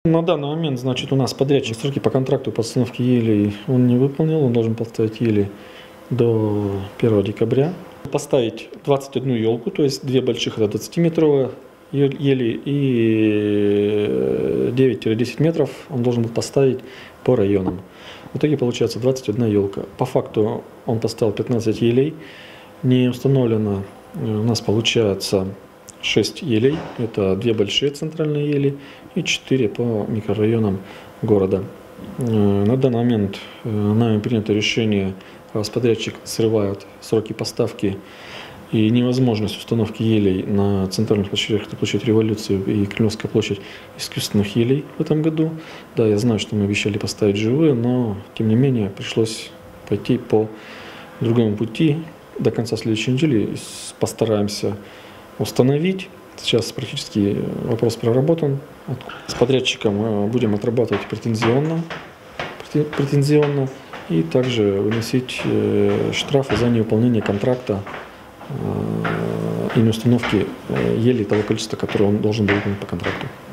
На данный момент, значит, у нас подрядчик сроки по контракту по установке елей он не выполнил, он должен поставить ели до 1 декабря. Поставить 21 елку, то есть две больших, это 20-метровые ели, и 9-10 метров он должен был поставить по районам. В итоге получается 21 елка. По факту он поставил 15 елей, не установлено, у нас получается 6 елей, это две большие центральные ели и 4 по микрорайонам города. На данный момент нами принято решение, раз подрядчик срывает сроки поставки и невозможность установки елей на центральных площадях, это площадь Революции и Кремлевская площадь, искусственных елей в этом году. Да, я знаю, что мы обещали поставить живые, но тем не менее пришлось пойти по другому пути. До конца следующей недели постараемся установить. Сейчас практически вопрос проработан. С подрядчиком будем отрабатывать претензионно и также выносить штрафы за невыполнение контракта и неустановки елей того количества, которое он должен был выполнить по контракту.